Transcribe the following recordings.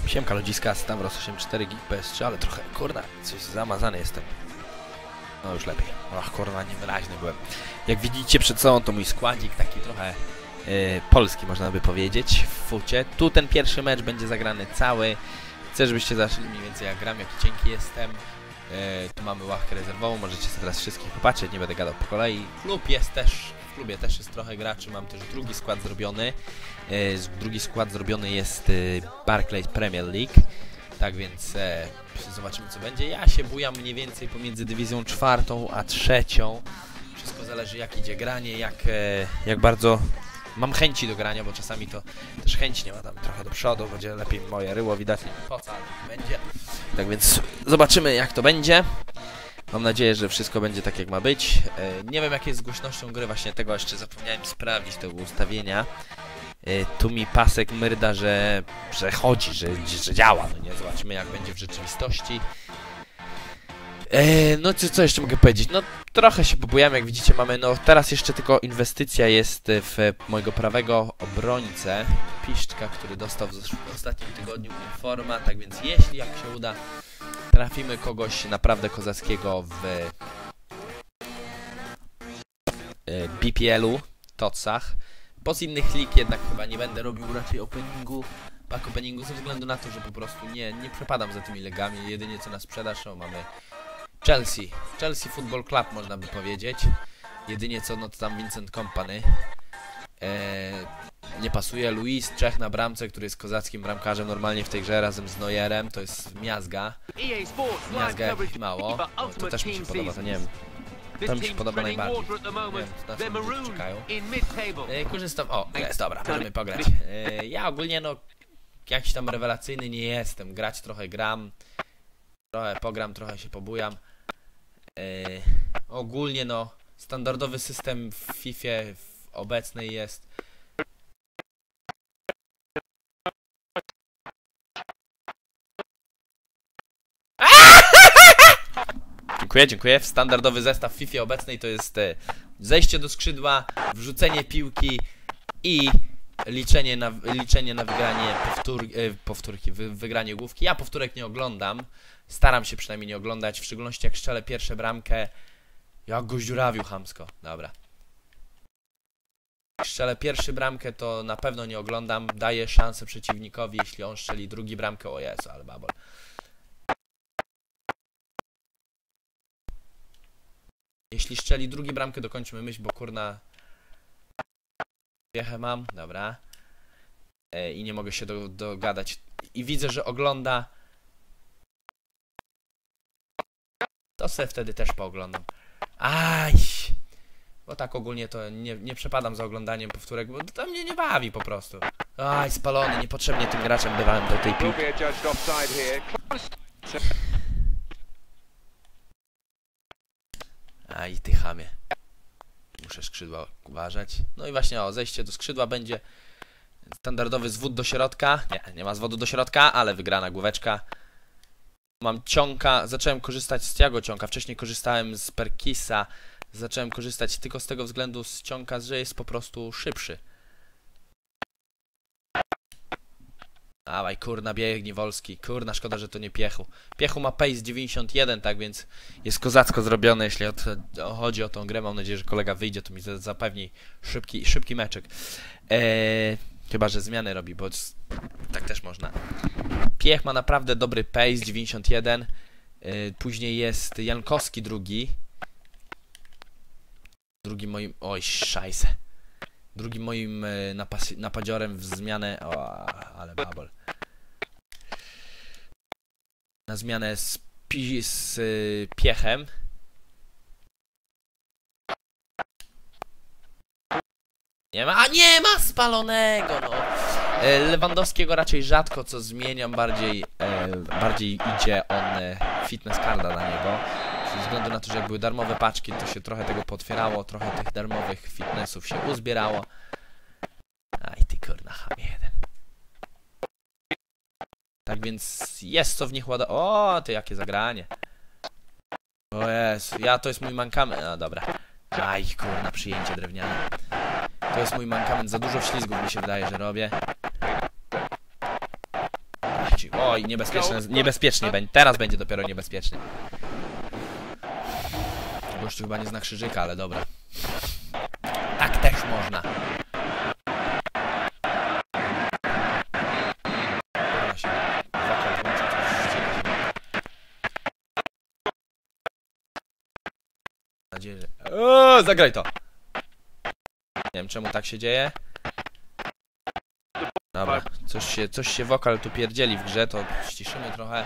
Siemka ludziska, Stawros 8.4 Geek PS3, ale trochę, kurna, coś zamazany jestem. No już lepiej. Och, kurwa, niewyraźny byłem. Jak widzicie przed sobą to mój składzik, taki trochę polski można by powiedzieć, w fucie. Tu ten pierwszy mecz będzie zagrany cały. Chcę, żebyście zaczęli mniej więcej jak gram, jaki cienki jestem. Tu mamy ławkę rezerwową, możecie sobie teraz wszystkich popatrzeć, nie będę gadał po kolei. Klub jest też, w klubie też jest trochę graczy, mam też drugi skład zrobiony. Drugi skład zrobiony jest Barclays Premier League. Tak więc zobaczymy co będzie. Ja się bujam mniej więcej pomiędzy dywizją 4 a 3. Wszystko zależy jak idzie granie, jak bardzo mam chęci do grania, bo czasami to też chęci nie ma, tam trochę do przodu, będzie lepiej moje ryło widać, nie wiem po co, ale będzie. Tak więc zobaczymy jak to będzie. Mam nadzieję, że wszystko będzie tak jak ma być. Nie wiem jak jest z głośnością gry, właśnie tego jeszcze zapomniałem sprawdzić, tego ustawienia. Tu mi pasek myrda, że chodzi, że działa, no nie, zobaczymy jak będzie w rzeczywistości. No co jeszcze mogę powiedzieć, no trochę się pobujamy, jak widzicie mamy, no teraz jeszcze tylko inwestycja jest w mojego prawego obrońcę, Piszczka, który dostał w ostatnim tygodniu informa, tak więc jeśli jak się uda, trafimy kogoś naprawdę kozackiego w BPL-u, TOTS-ach. Bo z innych lig jednak chyba nie będę robił raczej openingu, back openingu ze względu na to, że po prostu nie przepadam za tymi ligami. Jedynie co na sprzedaż, no mamy Chelsea Football Club można by powiedzieć. Jedynie co, no to tam Vincent Kompany. Nie pasuje Luis, Czech na bramce, który jest kozackim bramkarzem normalnie w tej grze razem z Neuerem. To jest Miazga. Miazga jak mało. No, to też mi się podoba, to nie wiem. To mi się podoba najbardziej. Nie wiem, na co czekają. Korzystam... O, jest, dobra, możemy pograć. Ja ogólnie, no, jakiś tam rewelacyjny nie jestem. Grać trochę gram. Trochę pogram, trochę się pobujam. Ogólnie, no, standardowy system w FIFA obecnej jest... Dziękuję. Standardowy zestaw w FIFA obecnej to jest zejście do skrzydła, wrzucenie piłki i liczenie na wygranie wygranie główki. Ja powtórek nie oglądam. Staram się przynajmniej nie oglądać, w szczególności jak strzelę pierwszą bramkę. Jak go dziurawił chamsko. Dobra. Jak strzelę pierwszą bramkę, to na pewno nie oglądam. Daję szansę przeciwnikowi, jeśli on strzeli drugi bramkę. O Jezu, ale babol. Jeśli strzeli drugi bramkę, dokończymy myśl, bo kurna piechę mam, dobra. I nie mogę się dogadać. I widzę, że ogląda. To se wtedy też pooglądam. Aj! Bo tak ogólnie to nie przepadam za oglądaniem powtórek, bo to mnie nie bawi po prostu. Aj, spalony, niepotrzebnie tym graczem bywałem do tej piłki. Aj, ty chamie. Muszę skrzydła uważać. No i właśnie, o, zejście do skrzydła będzie. Standardowy zwód do środka. Nie ma zwodu do środka, ale wygrana główeczka. Mam ciąka. Zacząłem korzystać z Thiago ciąka. Wcześniej korzystałem z Perkisa. Zacząłem korzystać tylko z tego względu z ciąka, że jest po prostu szybszy. Dawaj, kurna, biegnie Wolski. Kurna, szkoda, że to nie Piechu. Piechu ma pace 91, tak więc jest kozacko zrobione, jeśli chodzi o tą grę. Mam nadzieję, że kolega wyjdzie, to mi zapewni szybki meczek. Chyba, że zmiany robi, bo tak też można. Piech ma naprawdę dobry pace 91. Później jest Jankowski drugi. Drugi moim... Oj, szajse. Drugim moim napadziorem w zmianę... O, ale babol. Na zmianę z Piechem. Nie ma spalonego, no. Lewandowskiego raczej rzadko co zmieniam, bardziej idzie on fitness carda na niego. Ze względu na to, że jak były darmowe paczki, to się trochę tego potwierało, trochę tych darmowych fitnessów się uzbierało. Aj ty kurna chamie jeden. Tak więc jest co w nich łada... O, ty jakie zagranie. O Jezu, to jest mój mankament. No dobra. Aj kurna, przyjęcie drewniane. To jest mój mankament, za dużo ślizgów mi się wydaje, że robię. O Oj, niebezpiecznie będzie. Teraz będzie dopiero niebezpiecznie. Gościu chyba nie zna krzyżyka, ale dobra. Tak też można. Mam nadzieję, że... O, zagraj to! Nie wiem czemu tak się dzieje. Dobra, coś się wokal tu pierdzieli w grze, to ściszymy trochę.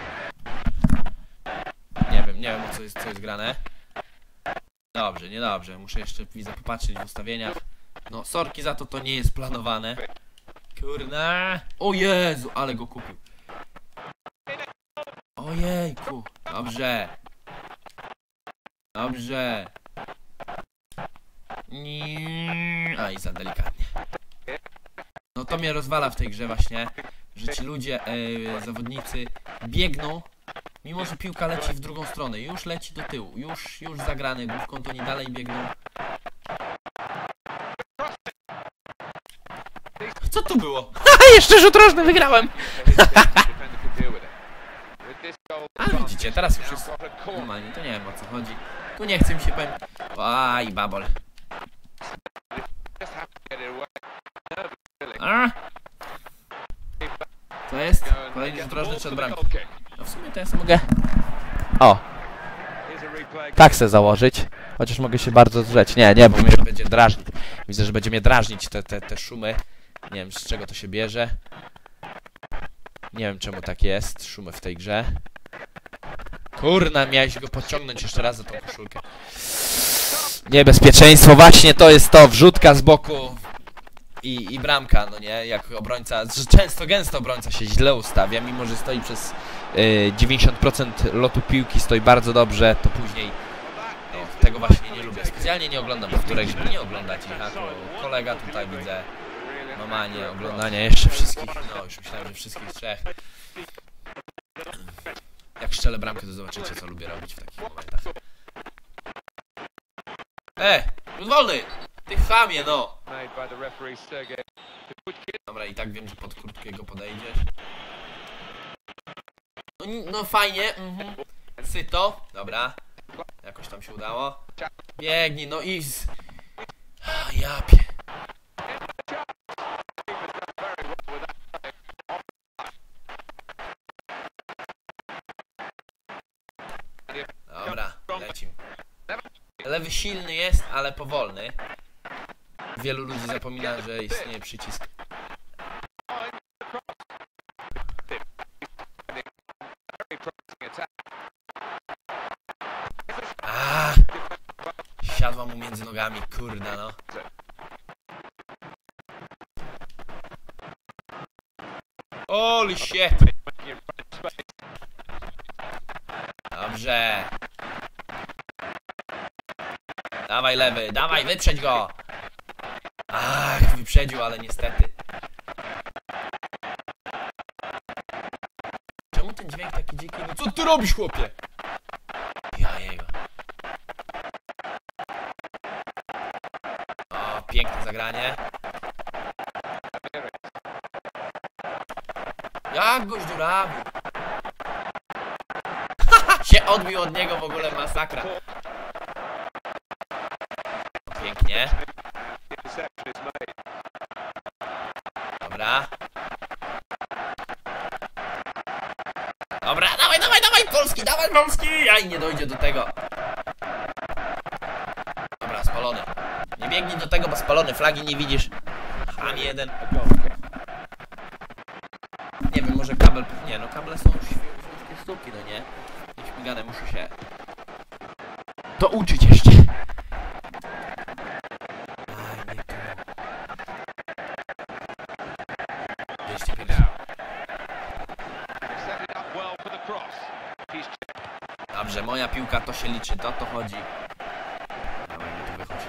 Nie wiem co jest grane. Dobrze, niedobrze, muszę jeszcze, widzę, popatrzeć w ustawieniach. No, sorki za to, to nie jest planowane. Kurna. O Jezu, ale go kupił. Ojejku, dobrze. Dobrze. A i za delikatnie. No to mnie rozwala w tej grze właśnie, że ci ludzie, zawodnicy biegną, mimo że piłka leci w drugą stronę, już leci do tyłu, już zagrany główką, to nie dalej biegną. Co to było? Jeszcze rzut rożny wygrałem! A widzicie, teraz już jest normalnie, to nie wiem o co chodzi. Tu nie chce mi się powiem. Aj, babol. A? To jest? Kolejny rzut rożny przed bramką. No w sumie to ja sobie mogę... O! Tak chcę założyć. Chociaż mogę się bardzo zrzeć. Nie, bo mnie będzie drażnić. Widzę, że będzie mnie drażnić te szumy. Nie wiem z czego to się bierze. Nie wiem czemu tak jest. Szumy w tej grze. Kurna, miałeś go pociągnąć jeszcze raz za tą koszulkę. Niebezpieczeństwo, właśnie to jest to. Wrzutka z boku i bramka, no nie? Jak obrońca, często gęsto obrońca się źle ustawia, mimo że stoi przez 90% lotu piłki, stoi bardzo dobrze, to później no, tego właśnie nie lubię. Specjalnie nie oglądam powtórek, żeby nie oglądać ich, a kolega tutaj widzę. Normalnie oglądania jeszcze wszystkich, no już myślałem, że wszystkich trzech. Jak strzelę bramkę, to zobaczycie co lubię robić w takich momentach. Rzut wolny! Ty chamie, no! Dobra, i tak wiem, że pod kurtkę go podejdziesz. No fajnie, syto, dobra. Jakoś tam się udało. Biegnij, no i ja pie... Dobra, lecimy. Lewy silny jest, ale powolny. Wielu ludzi zapomina, że istnieje przycisk. Siadła mu między nogami, kurda no. Holy shit! Dobrze. Dawaj lewy, dawaj, wyprzedź go! Ach, wyprzedził, ale niestety. Czemu ten dźwięk taki dziki? No co ty robisz, chłopie? Ja jego. O, piękne zagranie. Jak goś durabił? Się odbił od niego w ogóle, masakra. Pięknie. Dobra. Dobra, dawaj, Polski, dawaj, Polski! Aj, nie dojdzie do tego. Dobra, spalony. Nie biegnij do tego, bo spalony, flagi nie widzisz. Ham jeden. Nie wiem, może kabel... Nie, no kable są już wszystkie sztuki, no nie? Śmigane, muszę się... to uczyć jeszcze. Aj, nie tu. 205. Dobrze, moja piłka to się liczy, to chodzi. Dawaj, nie tu wychodź.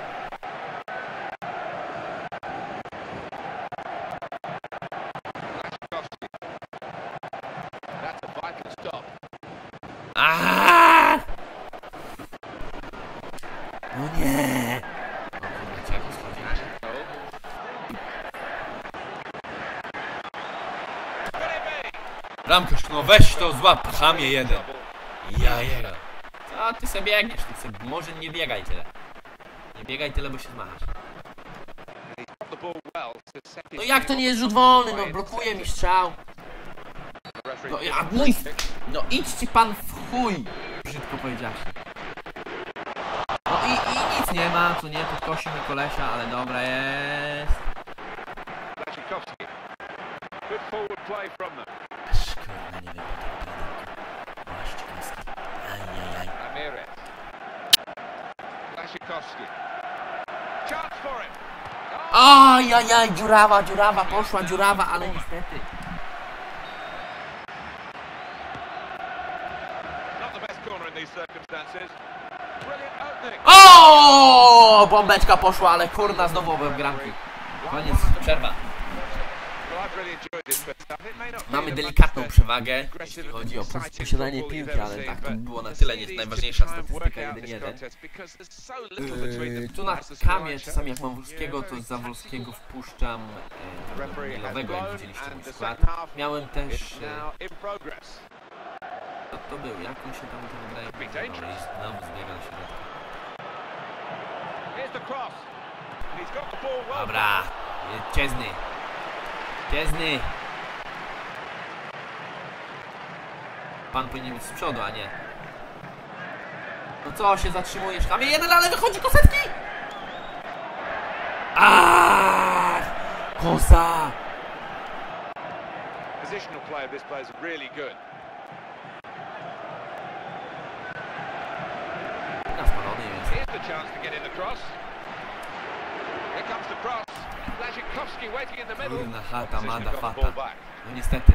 Aaaa! No nie! O kurde, co jak schodzi? Bramkarz, no weź to, złap, chamie jeden. Ja jego. Co ty sobie biegniesz? Ty sobie, może nie biegaj tyle. Nie biegaj tyle, bo się zmachasz. No jak to nie jest rzut wolny? No blokuje mi strzał. No ja mój... No idź ci pan w chuj. Brzydko powiedziałeś. No i nic nie ma, co nie, podkosił mi kolesia, ale dobra jest. Kurwa, nie wiem. Błaszczykowski. Ajajaj. Ajajaj, dziurawa, poszła dziurawa, ale niestety. O, bombeczka poszła, ale kurna znowu obok bramki. Koniec, przerwa. Mamy delikatną przewagę, jeśli chodzi o posiadanie piłki, ale tak, to było na tyle najważniejsza statystyka 1-1. Tu na kamie, czasami jak mam Wolskiego, to za Wolskiego wpuszczam Milowego, jak widzieliście mój skład. Miałem też... Co to był? Jak on się tam wydaje? Znowu zbiega na środku. Dobra, Ciezny. Pan powinien być z przodu, a nie. No co się zatrzymujesz? Kamie jeden, ale wychodzi Kosecki! Aaaa! Kosa! Na spalony jest. Kurna chata, mada, fata. No niestety.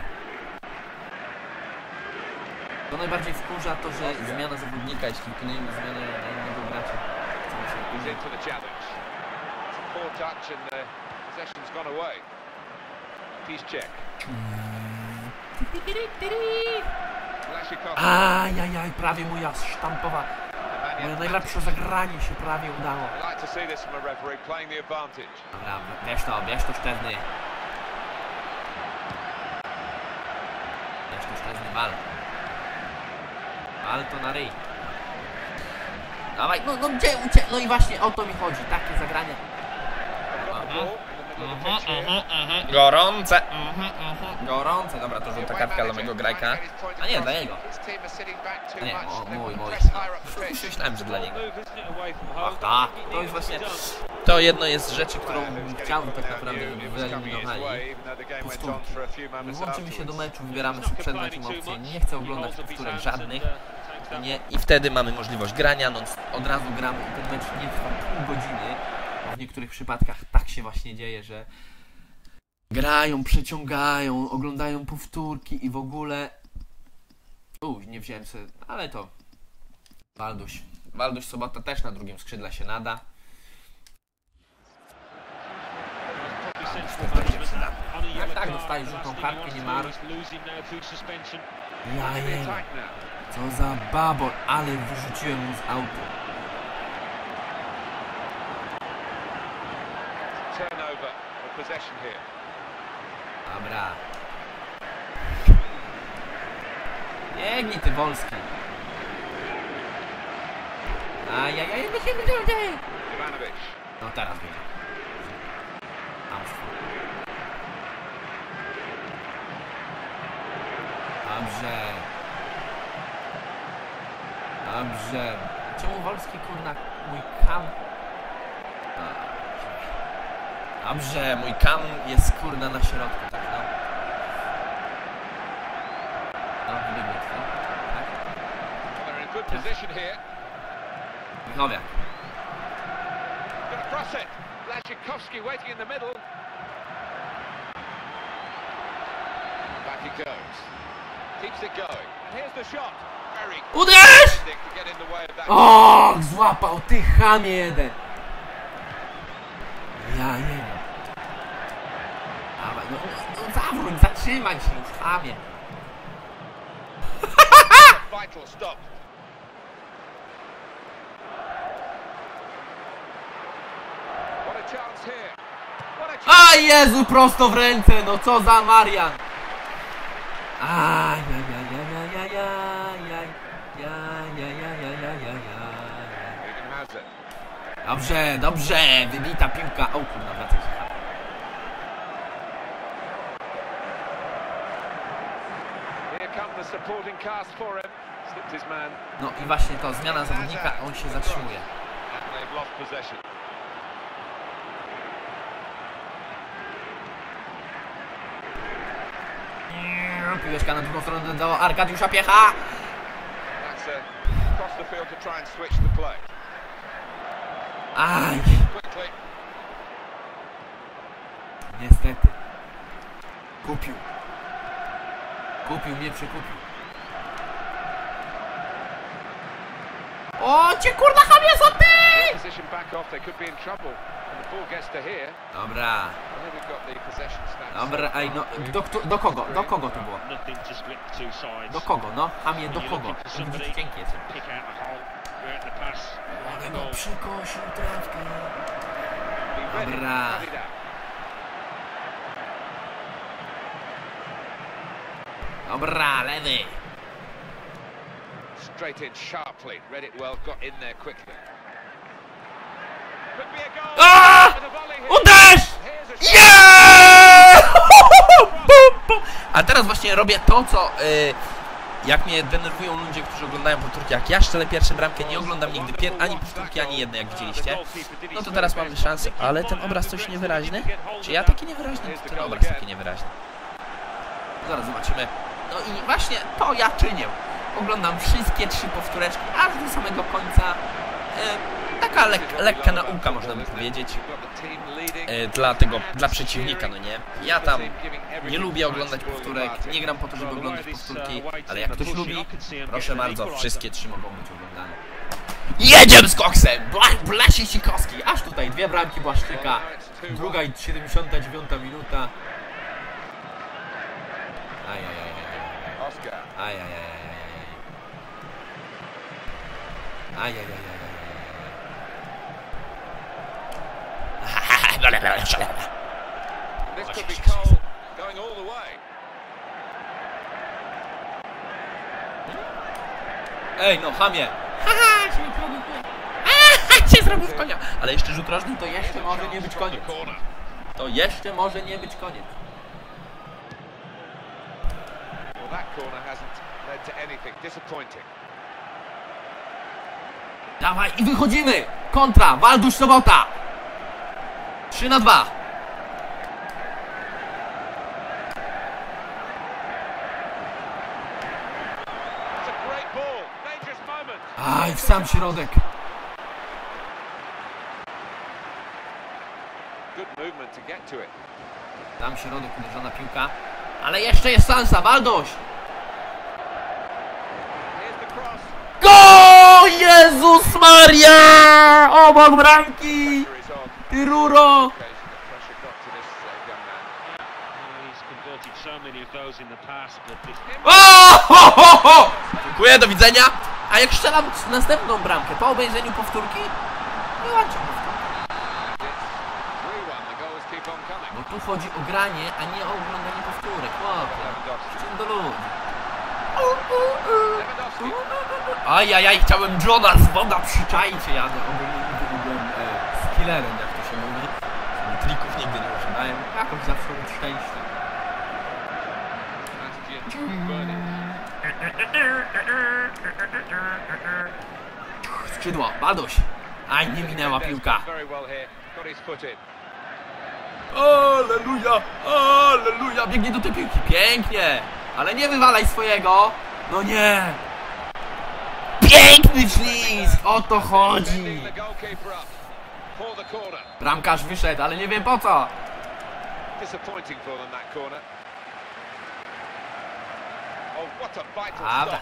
To najbardziej wkurza to, że zmiana zawodnika, jeśli wykonujemy zmianę innego gracza. Ajajaj, prawie moja sztampowa. Moje najlepsze zagranie się prawie udało. Dobra, bierz to Szczerny. Wal. Wal to na ryj. Dawaj, no gdzie uciekł? No i właśnie o to mi chodzi, takie zagranie. Gorące. Gorące, dobra, to żółta kartka dla mojego grajka. A nie, dla niego. A nie, mój. Myślałem, że dla niego. Ach tak, to już właśnie... To jedno jest z rzeczy, którą chciałbym tak naprawdę, żeby wyeliminowali. Powtórki. Włączymy się do meczu, wybieramy sobie przed meczem opcję. Nie chcę oglądać powtórek żadnych. I wtedy mamy możliwość grania, no od razu gramy i ten mecz nie trwa pół godziny. W niektórych przypadkach tak się właśnie dzieje, że grają, przeciągają, oglądają powtórki i w ogóle... nie wziąłem sobie, ale to... Walduś Sobota też na drugim skrzydle się nada. Jak tak dostajesz żółtą kartkę, nie marł. Co za babor, ale wyrzuciłem mu z autu. Dobra. Biegnij ty Wolski. Ajajaj, no teraz będzie. Dobrze. Czemu Wolski, kurna, mój kam... Dobrze, mój kam jest, kurna, na środku, tak, no. Wybiegnie to, tak? Michowiak. Uderz! O, złapał, ty chamie jeden. Ja nie wiem. Dawaj, no zawróć, zatrzymaj się już, chamie. A Jezu, prosto w ręce, no co za Marian. Dobrze, dobrze, wybita piłka. O kurwa, wracaj się. No i właśnie to, zmiana zawodnika, on się zatrzymuje. Piłeczka na drugą stronę do Arkadiusza Piecha. Aj! Niestety. Kupił. Kupił, mnie przekupił. O, cię kurwa chamie, co ty! Dobra. Dobra, ej, no, do kogo? Do kogo to było? Do kogo, no? Chamie, do kogo? Dzięki jestem. Ale go przykosił trawkę. Dobra. Dobra, lewy. Straight in sharply, read it well, got in there quickly. Uderz! Yeah! A teraz właśnie robię to, co jak mnie denerwują ludzie, którzy oglądają powtórki. Jak ja szczelę pierwszą bramkę, nie oglądam nigdy ani powtórki, ani jednej, jak widzieliście. No to teraz mamy szansę, ale ten obraz coś niewyraźny? Czy ja taki niewyraźny? Czy ten obraz taki niewyraźny? Zaraz zobaczymy. No i właśnie to ja czynię. Oglądam wszystkie 3 powtóreczki, aż do samego końca. Taka lekka nauka, można by powiedzieć. Dla przeciwnika, no nie? Ja tam nie lubię oglądać powtórek, nie gram po to, żeby oglądać powtórki, ale jak ktoś lubi, proszę bardzo, wszystkie 3 mogą być oglądane. Jedziemy z koksem! Blasie Sikowski! Aż tutaj 2 bramki Błaszczyka, druga i 79 minuta. Ej, no chamie! Się zrobił w konia! Ale jeszcze rzut rożny, to jeszcze może nie być koniec. To jeszcze może nie być koniec. Dawaj i wychodzimy! Kontra! Waldusz Sobota! 3-2. Aj, w sam środek. Tam środek, uderzona piłka. Ale jeszcze jest szansa, Waldusz! Go! Jezus Maria! Obok bramki! Ty ruro! O! Dziękuję, do widzenia! A jak strzelam następną bramkę po obejrzeniu powtórki? Nie łączę powtórki. Bo tu chodzi o granie, a nie o oglądanie powtórek. Chciałem do ludzi. Ajajaj, chciałem Johna z woda przyczaić. Jadę ogólnie z killerem, jak to się mówi. Trików nigdy nie używałem. Jakoś zawsze mam szczęście. Skrzydło, Balduś. Aj, nie minęła piłka. Alleluja, alleluja. Biegnie do tej piłki, pięknie. Ale nie wywalaj swojego. No nie. Piękny ślizg, o to chodzi. Bramkarz wyszedł, ale nie wiem po co. Dobra.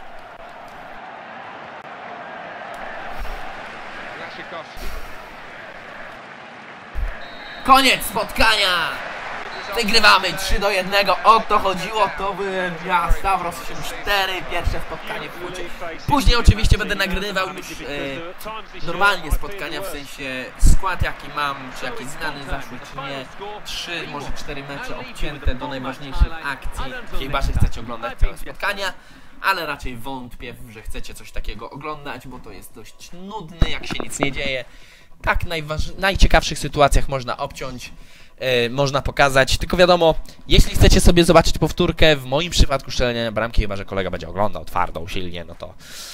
Koniec spotkania. Wygrywamy 3-1, o to chodziło, to byłem ja, Stavros 84, pierwsze spotkanie w Hucie. Później oczywiście będę nagrywał już normalnie spotkania, w sensie skład jaki mam, czy jakieś zmiany zaszły, czy nie. 3, może 4 mecze obcięte do najważniejszych akcji, chyba że chcecie oglądać całe spotkania. Ale raczej wątpię, że chcecie coś takiego oglądać, bo to jest dość nudne, jak się nic nie dzieje. Tak, najciekawszych sytuacjach można obciąć, można pokazać. Tylko wiadomo, jeśli chcecie sobie zobaczyć powtórkę, w moim przypadku strzelenia bramki, chyba że kolega będzie oglądał twardo, usilnie, no to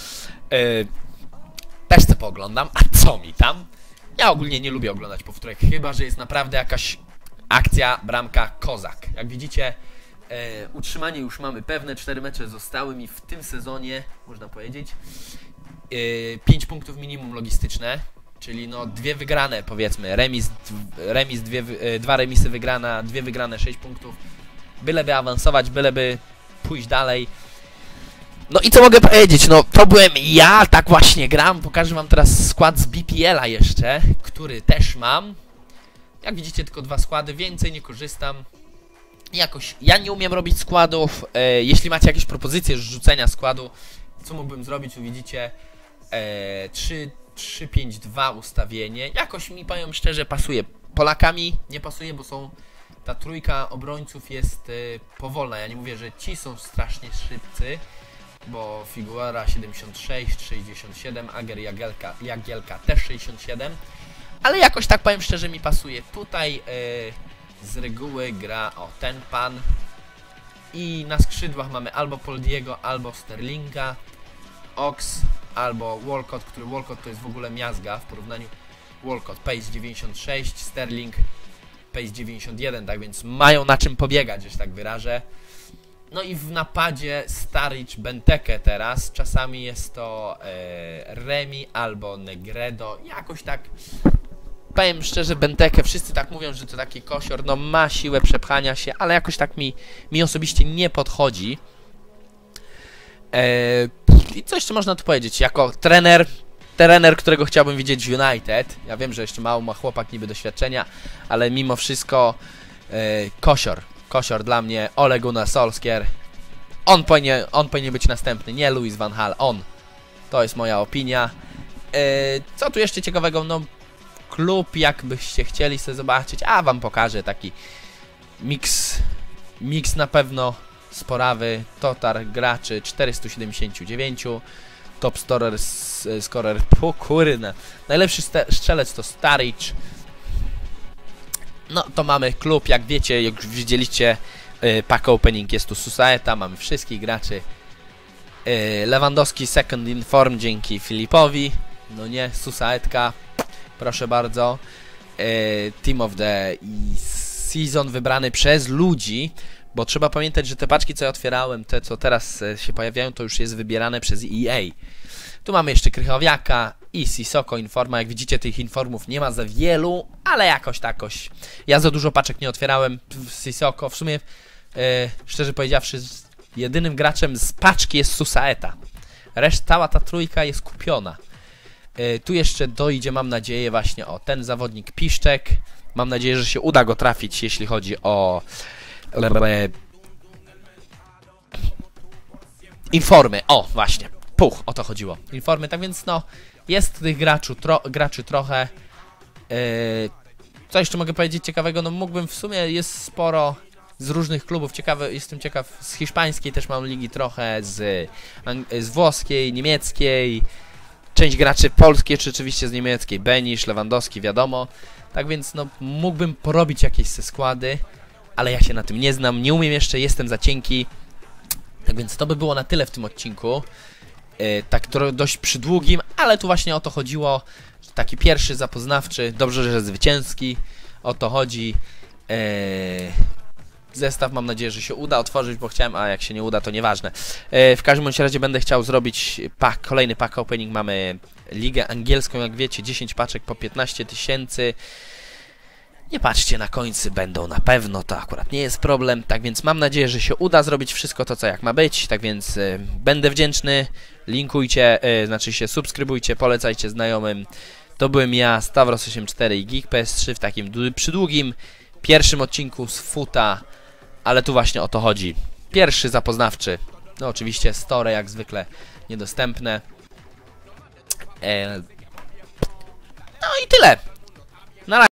też to pooglądam. A co mi tam? Ja ogólnie nie lubię oglądać powtórek, chyba że jest naprawdę jakaś akcja, bramka, kozak. Jak widzicie, utrzymanie już mamy pewne, 4 mecze zostały mi w tym sezonie, można powiedzieć. 5 punktów minimum logistyczne, czyli no 2 wygrane, powiedzmy, dwa remisy wygrana, 2 wygrane, 6 punktów. Byleby awansować, byleby pójść dalej. No i co mogę powiedzieć, no to byłem ja, tak właśnie gram. Pokażę wam teraz skład z BPL-a jeszcze, który też mam. Jak widzicie, tylko 2 składy, więcej nie korzystam. Jakoś, ja nie umiem robić składów. Jeśli macie jakieś propozycje rzucenia składu, co mógłbym zrobić, tu widzicie 3-5-2 ustawienie. Jakoś mi, powiem szczerze, pasuje. Polakami nie pasuje, bo ta trójka obrońców jest powolna. Ja nie mówię, że ci są strasznie szybcy, bo Figuera 76, 67, Ager Jagielka też 67. Ale jakoś tak, powiem szczerze, mi pasuje. Tutaj z reguły gra ten pan. I na skrzydłach mamy albo Poldiego, albo Sterlinga, Ox, albo Walcott, który Walcott to jest w ogóle miazga w porównaniu. Walcott pace 96, Sterling pace 91, tak więc mają na czym pobiegać, że się tak wyrażę. No i w napadzie Staric, Benteke teraz. Czasami jest to Remi albo Negredo. Jakoś tak, powiem szczerze, Benteke, wszyscy tak mówią, że to taki kosior, no ma siłę przepchania się, ale jakoś tak mi osobiście nie podchodzi. I co jeszcze można tu powiedzieć? Jako trener, którego chciałbym widzieć w United. Ja wiem, że jeszcze mało ma chłopak niby doświadczenia, ale mimo wszystko kosior dla mnie, Ole Gunnar Solskjaer. On powinien być następny, nie Louis van Gaal, on. To jest moja opinia. Co tu jeszcze ciekawego? No, klub, jakbyście chcieli sobie zobaczyć, a wam pokażę taki mix na pewno sporawy, total graczy 479, top scorer, kurna, najlepszy strzelec to Staric. No to mamy klub, jak wiecie, jak już widzieliście, pack opening jest tu Susaeta, mamy wszystkich graczy. Lewandowski second in form dzięki Filipowi, no nie, Susaetka, proszę bardzo. Team of the Season wybrany przez ludzi, bo trzeba pamiętać, że te paczki, co ja otwierałem, te co teraz się pojawiają, to już jest wybierane przez EA. Tu mamy jeszcze Krychowiaka i Sissoko Informa. Jak widzicie, tych informów nie ma za wielu, ale jakoś. Ja za dużo paczek nie otwierałem w Sissoko. W sumie, szczerze powiedziawszy, jedynym graczem z paczki jest Susaeta. Cała ta trójka jest kupiona. Tu jeszcze dojdzie, mam nadzieję, właśnie ten zawodnik Piszczek. Mam nadzieję, że się uda go trafić, jeśli chodzi o informy. O, właśnie. O to chodziło. Informy, tak więc no, jest tych graczy trochę. Co jeszcze mogę powiedzieć ciekawego? No mógłbym, w sumie jest sporo z różnych klubów. Jestem ciekaw, z hiszpańskiej też mam ligi trochę, z włoskiej, niemieckiej. Część graczy polskiej, czy oczywiście z niemieckiej. Benisz, Lewandowski, wiadomo. Tak więc no, mógłbym porobić jakieś składy, ale ja się na tym nie znam, nie umiem jeszcze, jestem za cienki. Tak więc to by było na tyle w tym odcinku. Tak dość przydługim, ale tu właśnie o to chodziło. Taki pierwszy zapoznawczy, dobrze, że zwycięski. O to chodzi. Zestaw mam nadzieję, że się uda otworzyć, bo chciałem, a jak się nie uda, to nieważne. W każdym bądź razie będę chciał zrobić kolejny pack opening. Mamy ligę angielską, jak wiecie, 10 paczek po 15 000. Nie patrzcie na końce, będą na pewno, to akurat nie jest problem. Tak więc mam nadzieję, że się uda zrobić wszystko to, co jak ma być. Tak więc będę wdzięczny. Linkujcie, znaczy się subskrybujcie, polecajcie znajomym. To byłem ja, Stavros84 i GeekPS3 w takim przydługim pierwszym odcinku z Futa, ale tu właśnie o to chodzi. Pierwszy zapoznawczy. No oczywiście story jak zwykle niedostępne. No i tyle. Na razie.